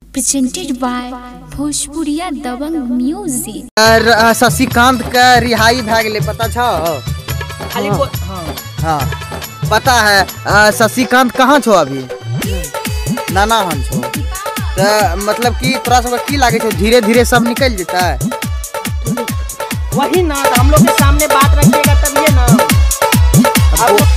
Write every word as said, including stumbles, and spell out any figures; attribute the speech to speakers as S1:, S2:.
S1: presented by भोजपुरिया दबंग music.
S2: Shashikant का रिहाई भाग ले पता छ?
S3: खाली हाँ
S2: हाँ पता है। शशिकांत कहाँ छो अभी? नाना हम छो। तो मतलब कि तोरा सब की लागे छो धीरे धीरे सब निकल जाता है?
S3: वही ना, हम लोग के सामने बात रखिएगा तब ये ना।